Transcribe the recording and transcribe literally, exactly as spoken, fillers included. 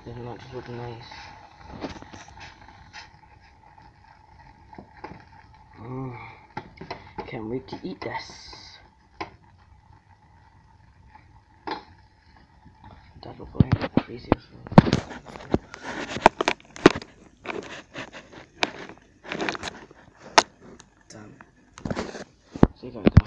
Doesn't that just look nice? Mm. Can't wait to eat this. That looks like crazy as well. Damn. See if I can